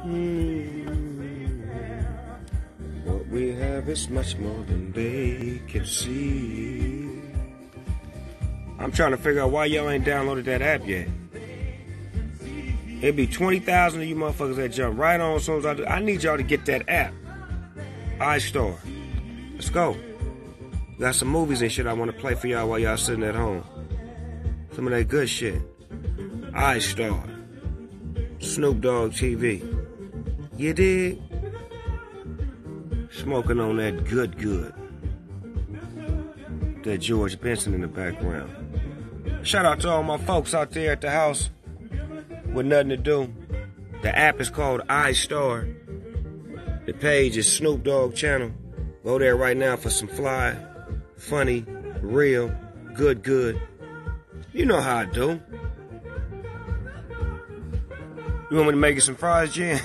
What we have is much more than they can see. I'm trying to figure out why y'all ain't downloaded that app yet. It'd be 20,000 of you motherfuckers that jump right on as soon as I do. I need y'all to get that app. iStore. Let's go. Got some movies and shit I want to play for y'all while y'all sitting at home. Some of that good shit. iStore. Snoop Dogg TV. You dig? Smoking on that good. That George Benson in the background. Shout out to all my folks out there at the house with nothing to do. The app is called iStore. The page is Snoop Dogg channel. Go there right now for some fly, funny, real, good. You know how I do. You want me to make you some fries, Jen?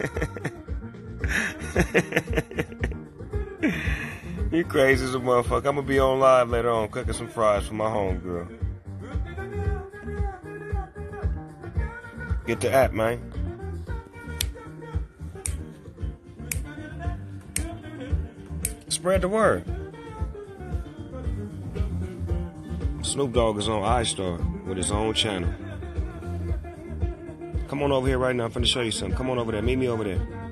You crazy as a motherfucker. I'm gonna be on live later on cooking some fries for my homegirl. Get the app, man. Spread the word. Snoop Dogg is on iStore with his own channel. Come on over here right now. I'm finna show you something. Come on over there. Meet me over there.